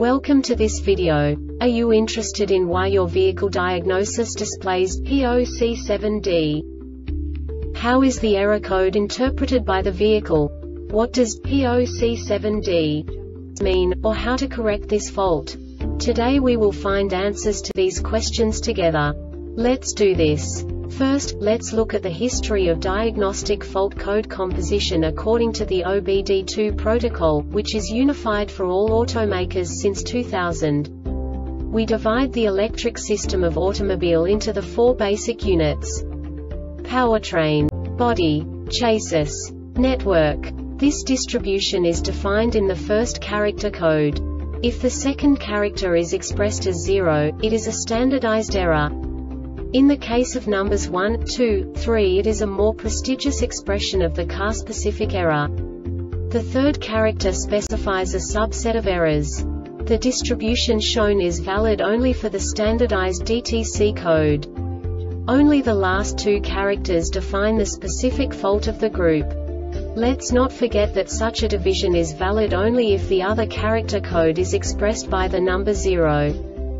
Welcome to this video. Are you interested in why your vehicle diagnosis displays P0C7D? How is the error code interpreted by the vehicle? What does P0C7D mean, or how to correct this fault? Today we will find answers to these questions together. Let's do this. First, let's look at the history of diagnostic fault code composition according to the OBD2 protocol, which is unified for all automakers since 2000. We divide the electric system of automobile into the four basic units: powertrain, body, chassis, network. This distribution is defined in the first character code. If the second character is expressed as 0, it is a standardized error. In the case of numbers 1, 2, 3, it is a more prestigious expression of the car-specific error. The third character specifies a subset of errors. The distribution shown is valid only for the standardized DTC code. Only the last two characters define the specific fault of the group. Let's not forget that such a division is valid only if the other character code is expressed by the number 0.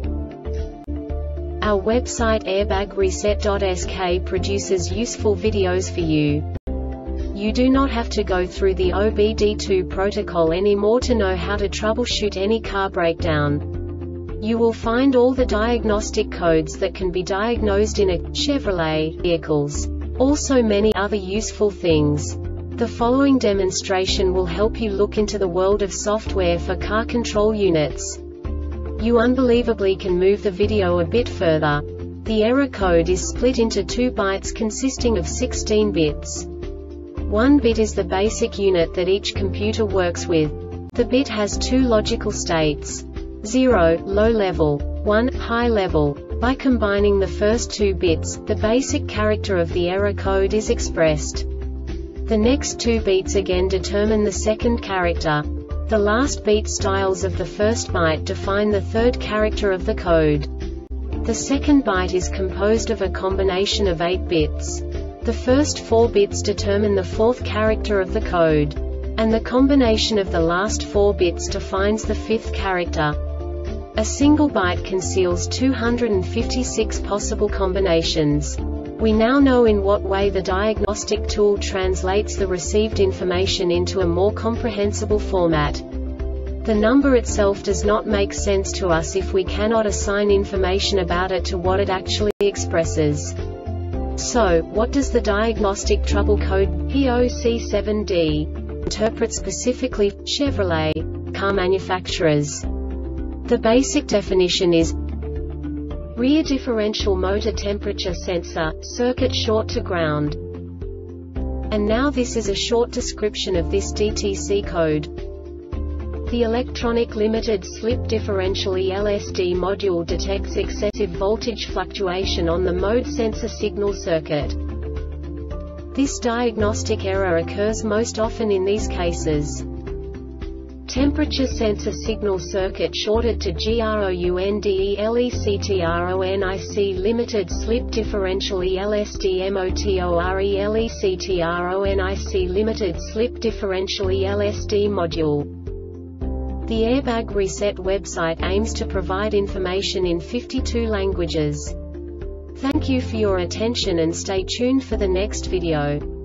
Our website airbagreset.sk produces useful videos for you. You do not have to go through the OBD2 protocol anymore to know how to troubleshoot any car breakdown. You will find all the diagnostic codes that can be diagnosed in a Chevrolet vehicles. Also many other useful things. The following demonstration will help you look into the world of software for car control units. You unbelievably can move the video a bit further. The error code is split into 2 bytes consisting of 16 bits. 1 bit is the basic unit that each computer works with. The bit has 2 logical states: 0, low level, 1, high level. By combining the first 2 bits, the basic character of the error code is expressed. The next 2 beats again determine the second character. The last beat styles of the first byte define the third character of the code. The second byte is composed of a combination of 8 bits. The first 4 bits determine the fourth character of the code. And the combination of the last 4 bits defines the fifth character. A single byte conceals 256 possible combinations. We now know in what way the diagnostic tool translates the received information into a more comprehensible format. The number itself does not make sense to us if we cannot assign information about it to what it actually expresses. So, what does the diagnostic trouble code P0C7D interpret specifically for Chevrolet car manufacturers? The basic definition is rear differential motor temperature sensor, circuit short to ground. And now this is a short description of this DTC code. The electronic limited slip differential ELSD module detects excessive voltage fluctuation on the mode sensor signal circuit. This diagnostic error occurs most often in these cases: temperature sensor signal circuit shorted to GROUNDELECTRONIC limited slip differential ELSD MOTORELECTRONIC limited slip differential ELSD module. The Airbag Reset website aims to provide information in 52 languages. Thank you for your attention and stay tuned for the next video.